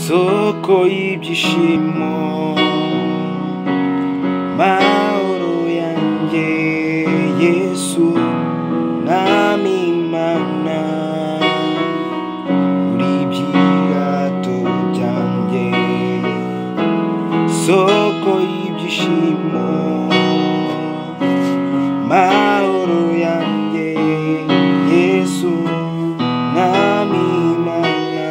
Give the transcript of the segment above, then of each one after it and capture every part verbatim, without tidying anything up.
soko y'ibyishimo, mahoro yanjye Yesu mwami Imana, uri ibyirato byanjye, soko y'ibyishimo, mahoro yanjye Yesu mwami Imana,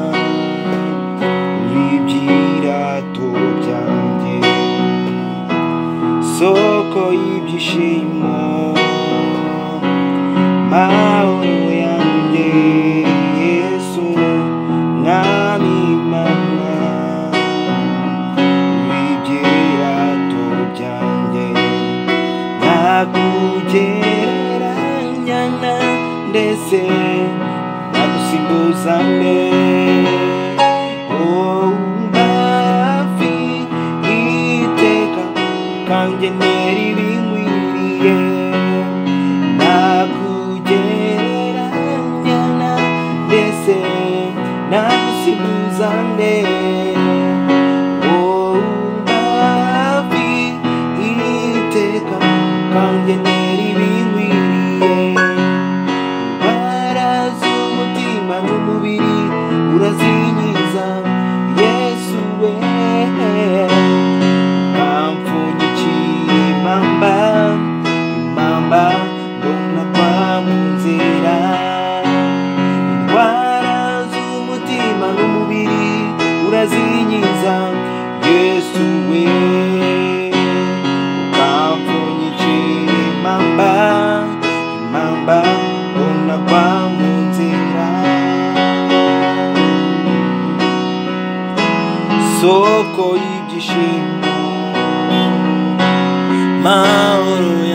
uri ibyirato byanjye, soko y'ibyishimo, mahoro yanjye Yesu mwami Imana, uri ibyirato byanjye, nakugereranya na ndetse nagusimbuza nde, oh mbafi iteka kangenera ibinkwiriye, nakugereranya na ndetse nagusimbuza nde, oh mbafi iteka kangenera ibinkwiriye, indwara z'umutima n'umubiri urazinyiza Yesu we, kampfunyikira impamba, impamba mbona kwa mu nzira, indwara z'umutima n'umubiri urazinyiza Yesu we, kampfunyikira impamba, impamba mbona kwa mu nzira, soko y'ibyishimo, mahoro